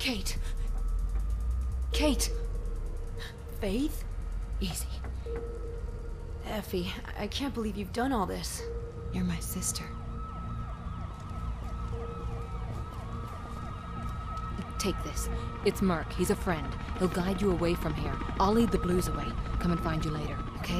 Kate. Kate. Faith? Easy. Effie, I can't believe you've done all this. You're my sister. Take this. It's Mark. He's a friend. He'll guide you away from here. I'll lead the Blues away. Come and find you later, okay?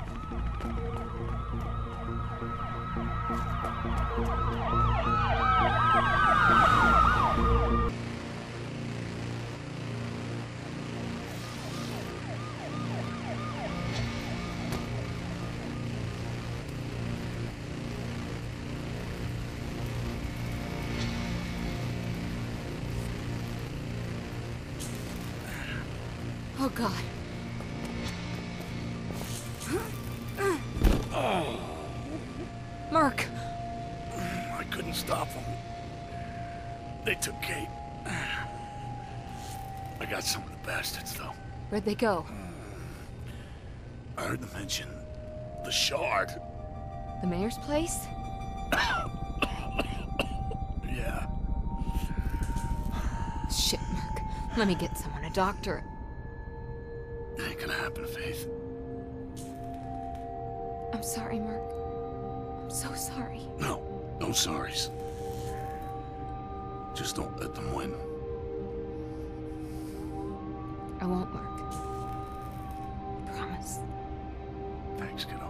Oh, God. Mark! I couldn't stop them. They took Kate. I got some of the bastards, though. Where'd they go? I heard them mention the Shard. The mayor's place? Yeah. Shit, Mark. Let me get someone, a doctor. It ain't gonna happen, Faith. I'm sorry, Mark. I'm so sorry. No sorries. Just don't let them win. I won't, Mark. Promise. Thanks, kiddo.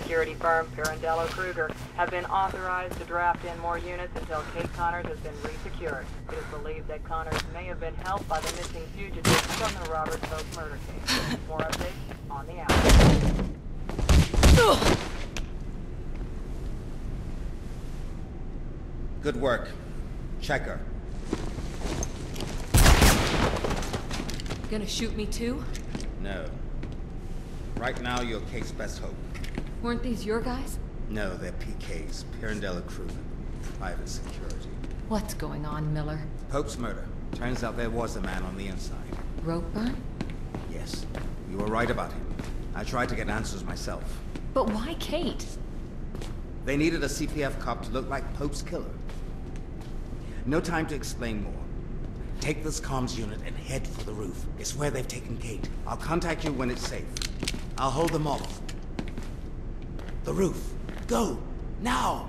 security firm Pirandello Kruger have been authorized to draft in more units until Kate Connors has been resecured. It is believed that Connors may have been helped by the missing fugitive from the Robert Pope murder case. More updates on the hour. Good work. Check her. Gonna shoot me too? No. Right now, you're Kate's best hope. Weren't these your guys? No, they're PK's, Pirandello Kruger, private security. What's going on, Miller? Pope's murder. Turns out there was a man on the inside. Ropeburn? Yes, you were right about him. I tried to get answers myself. But why Kate? They needed a CPF cop to look like Pope's killer. No time to explain more. Take this comms unit and head for the roof. It's where they've taken Kate. I'll contact you when it's safe. I'll hold them off. The roof. Go! Now!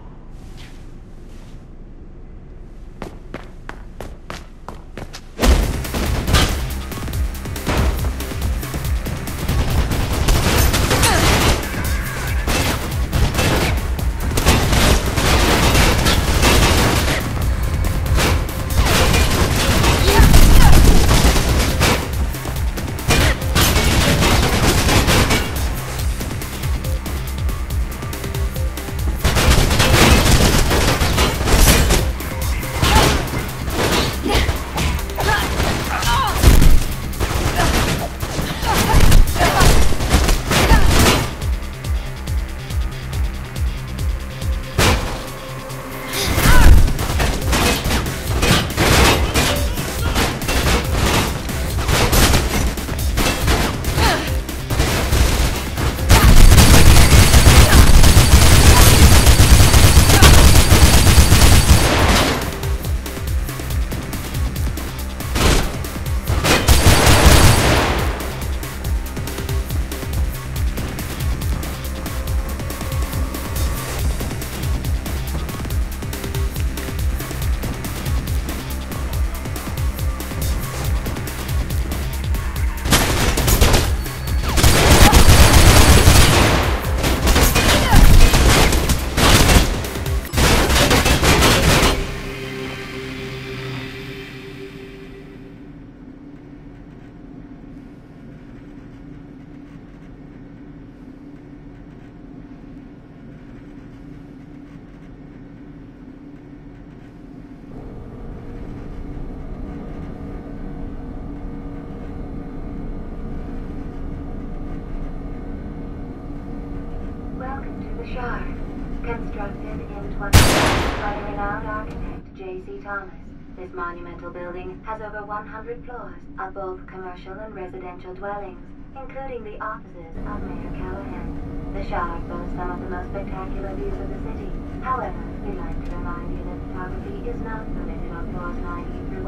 Shard, constructed in 20 by the renowned architect J.C. Thomas. This monumental building has over 100 floors of both commercial and residential dwellings, including the offices of Mayor Callahan. The Shard boasts some of the most spectacular views of the city. However, we'd like to remind you that photography is not permitted on floors 90 through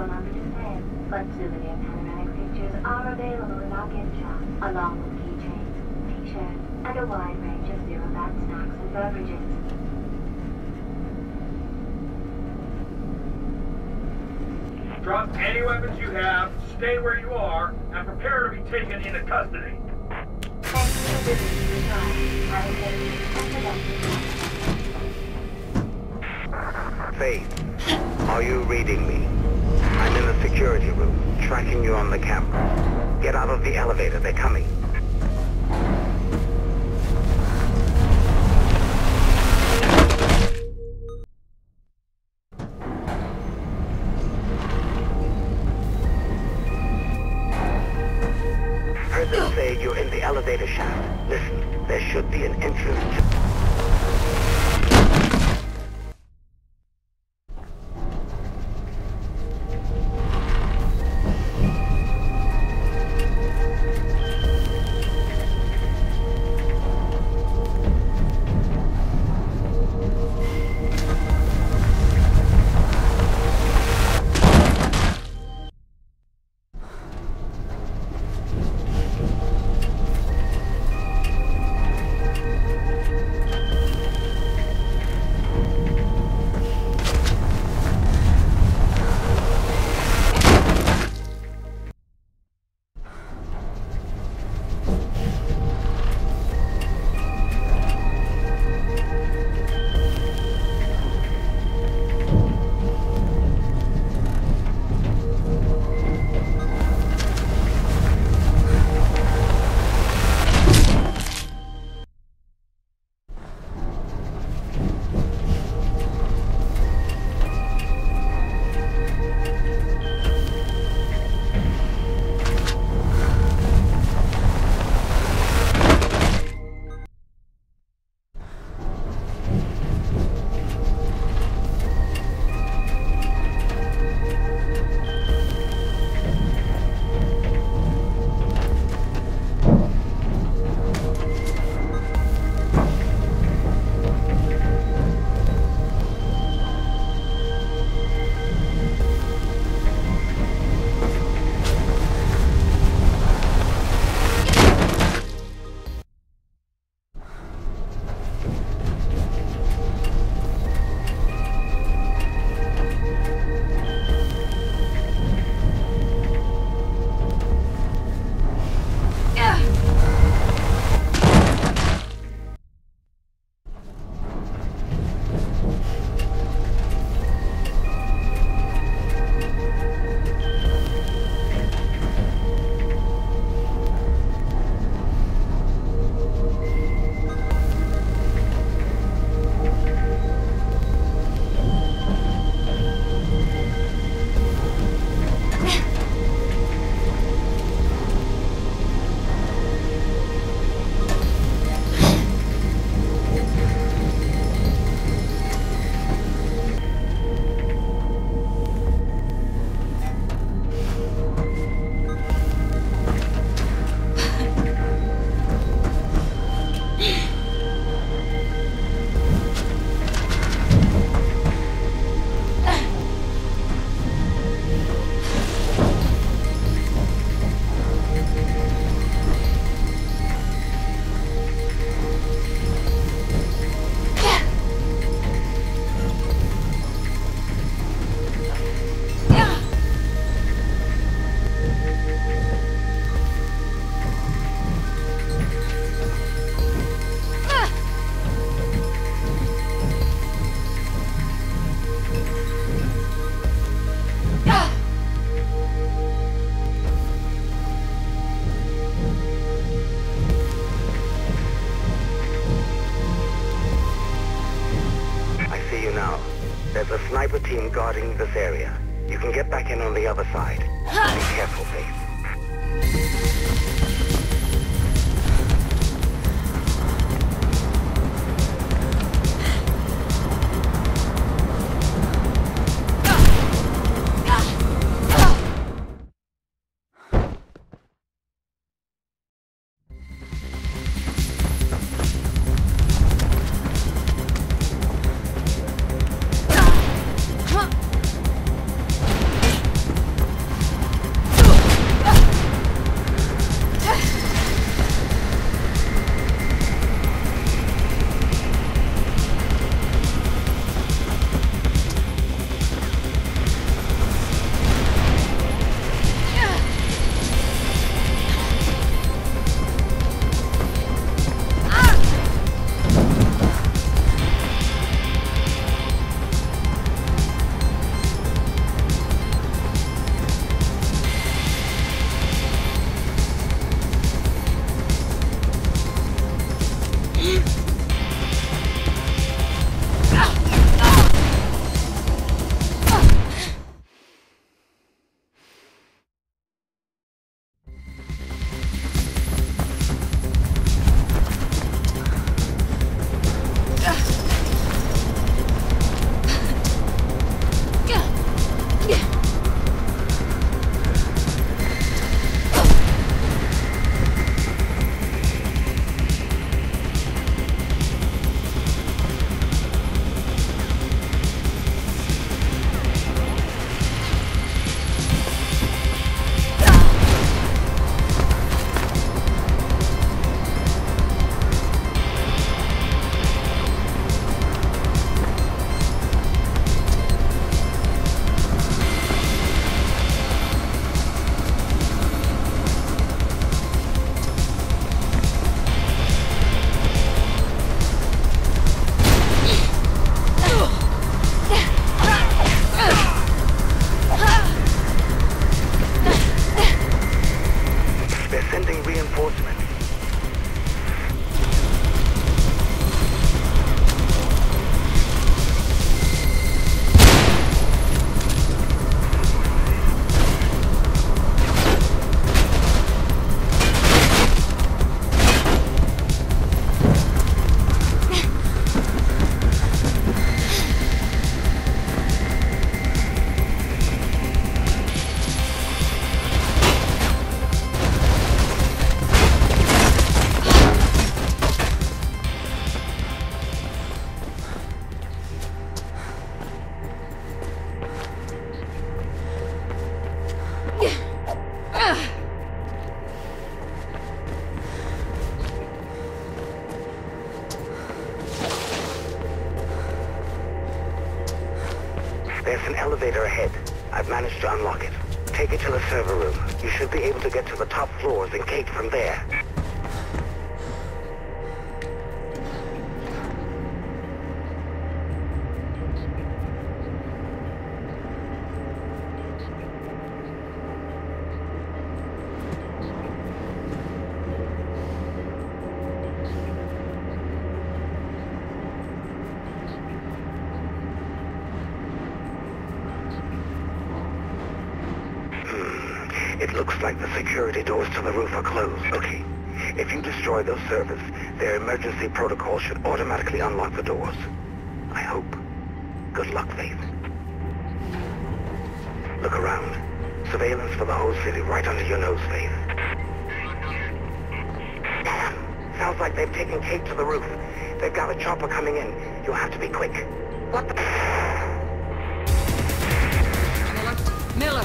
110, but souvenir panoramic pictures are available in our gift shop, along with keychains, t-shirts, and a wide range of zero-fat snacks and beverages. Drop any weapons you have, stay where you are, and prepare to be taken into custody. Thank you for visiting the trial. Have a safe and productive. Faith, are you reading me? I'm in the security room, tracking you on the camera. Get out of the elevator, they're coming. Heard them say you're in the elevator shaft. Listen, there should be an entrance to... team guarding this area. You can get back in on the other side. Be careful, Faith. There's an elevator ahead. I've managed to unlock it. Take it to the server room. You should be able to get to the top floors and Kate from there. It looks like the security doors to the roof are closed. Okay. If you destroy those servers, their emergency protocol should automatically unlock the doors. I hope. Good luck, Faith. Look around. Surveillance for the whole city right under your nose, Faith. Damn. Sounds like they've taken Kate to the roof. They've got a chopper coming in. You'll have to be quick. What the... Miller!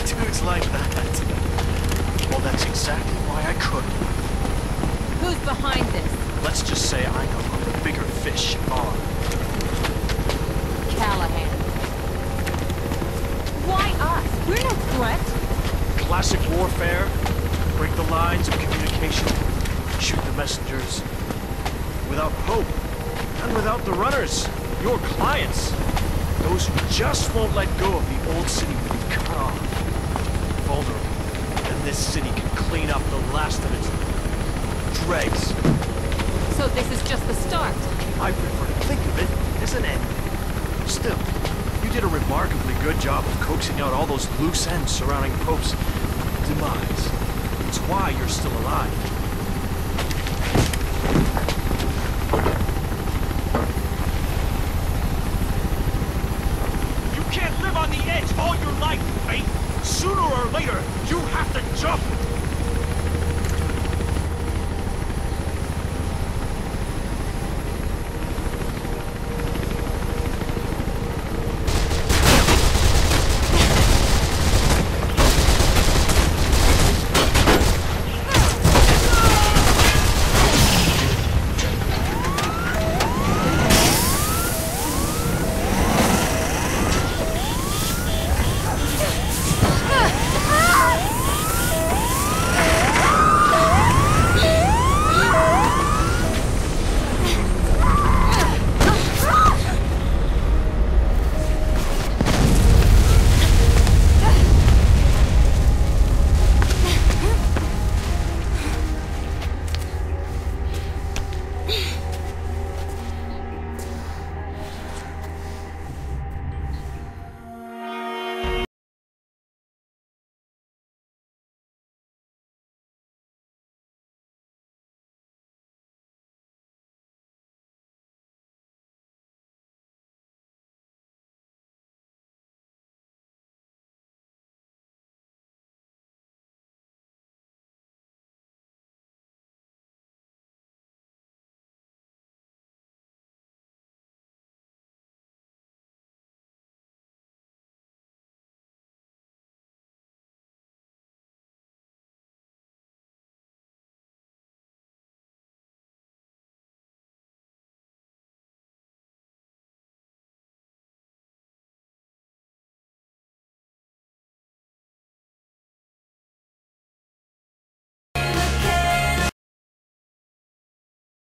Dudes like that. Well, that's exactly why I could. Who's behind this? Let's just say I know who the bigger fish are. Callahan. Why us? We're no threat. Classic warfare. Break the lines of communication. Shoot the messengers. Without hope. And without the runners. Your clients. Those who just won't let go of the old city will be cut off. Vulnerable. And this city can clean up the last of its dregs. So this is just the start. I prefer to think of it as an end. Still, you did a remarkably good job of coaxing out all those loose ends surrounding Pope's demise. It's why you're still alive. You can't live on the edge all your life, Faith. Sooner or later, you have to jump.